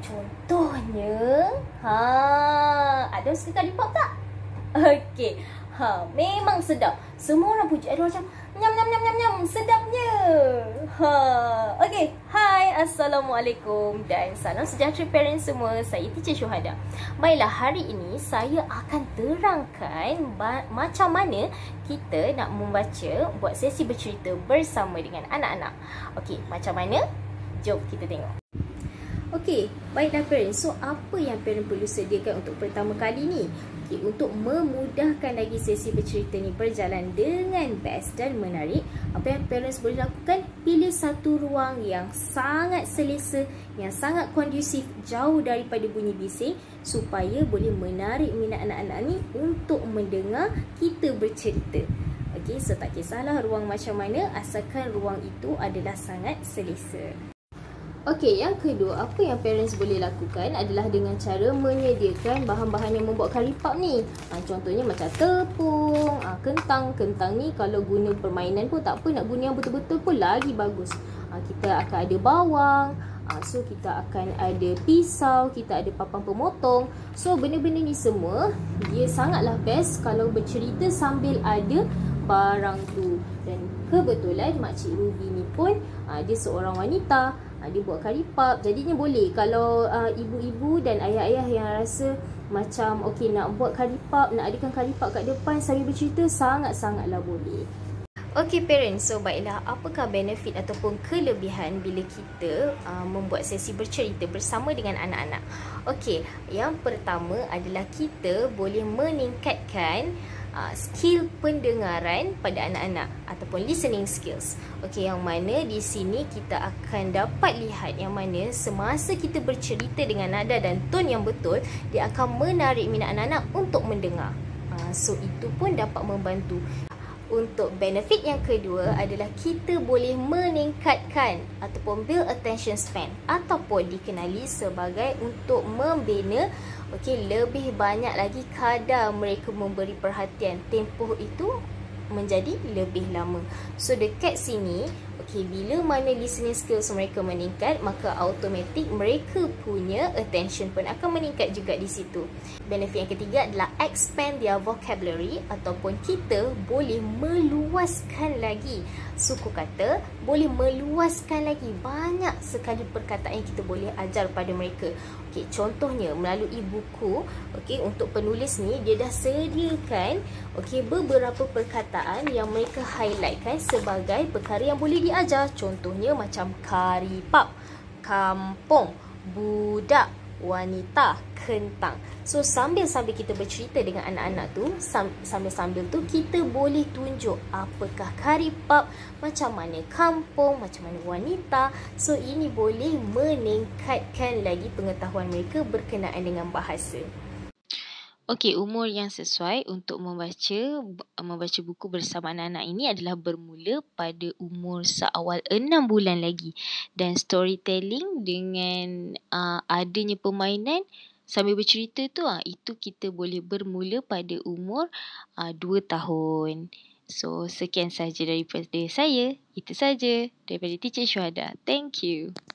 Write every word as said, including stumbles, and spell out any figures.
Contohnya, ha, ada suka kari pop tak? Okey. Ha, memang sedap. Semua orang puji. Ada macam nyam nyam nyam nyam nyam, sedapnya. Ha, okey. Hai, assalamualaikum dan salam sejahtera parents semua. Saya Teacher Syuhada. Baiklah, hari ini saya akan terangkan macam mana kita nak membaca, buat sesi bercerita bersama dengan anak-anak. Okey, macam mana? Jom kita tengok. Okey, baiklah parents. So, apa yang parents perlu sediakan untuk pertama kali ni? Okay, untuk memudahkan lagi sesi bercerita ni berjalan dengan best dan menarik, apa yang parents boleh lakukan? Pilih satu ruang yang sangat selesa, yang sangat kondusif, jauh daripada bunyi bising, supaya boleh menarik minat anak-anak ni untuk mendengar kita bercerita. Okey, so tak kisahlah ruang macam mana, asalkan ruang itu adalah sangat selesa. Okey, yang kedua, apa yang parents boleh lakukan adalah dengan cara menyediakan bahan-bahan yang membuat kari pap ni. Ha, contohnya macam tepung, ha, kentang. Kentang ni kalau guna permainan pun tak apa, nak guna yang betul-betul pun lagi bagus. Ha, kita akan ada bawang, ha, so kita akan ada pisau, kita ada papan pemotong. So benda-benda ni semua, dia sangatlah best kalau bercerita sambil ada barang tu. Dan kebetulan Makcik Ruby ni pun, ha, dia seorang wanita. Dia buat kari pap, jadinya boleh kalau uh, ibu-ibu dan ayah-ayah yang rasa macam okey nak buat kari pap, nak adakan kari pap kat depan sambil bercerita, sangat-sangatlah boleh. Okey parents, so baiklah, apakah benefit ataupun kelebihan bila kita uh, membuat sesi bercerita bersama dengan anak-anak? Okey, yang pertama adalah kita boleh meningkatkan Uh, skill pendengaran pada anak-anak ataupun listening skills. Okey, yang mana di sini kita akan dapat lihat yang mana semasa kita bercerita dengan nada dan tone yang betul, dia akan menarik minat anak-anak untuk mendengar. Uh, so itu pun dapat membantu. Untuk benefit yang kedua adalah kita boleh meningkatkan ataupun build attention span, ataupun dikenali sebagai untuk membina okey lebih banyak lagi kadar mereka memberi perhatian. Tempoh itu menjadi lebih lama. So dekat sini, okey, bila mana listening skills mereka meningkat, maka automatik mereka punya attention pun akan meningkat juga di situ. Benefit yang ketiga adalah expand their vocabulary, ataupun kita boleh meluaskan lagi suku kata, boleh meluaskan lagi banyak sekali perkataan yang kita boleh ajar pada mereka. Okey, contohnya melalui buku, okey, untuk penulis ni dia dah sediakan okey beberapa perkataan yang mereka highlightkan sebagai perkara yang boleh diajar. Contohnya macam kari pap, kampung, budak, wanita, kentang. So sambil-sambil kita bercerita dengan anak-anak tu, sambil-sambil tu kita boleh tunjuk apakah kari pap, macam mana kampung, macam mana wanita. So ini boleh meningkatkan lagi pengetahuan mereka berkenaan dengan bahasa. Okey, umur yang sesuai untuk membaca membaca buku bersama anak-anak ini adalah bermula pada umur seawal enam bulan lagi. Dan storytelling dengan uh, adanya permainan sambil bercerita tu, uh, itu kita boleh bermula pada umur uh, dua tahun. So, sekian sahaja daripada saya. Itu sahaja daripada Teacher Syuhada. Thank you.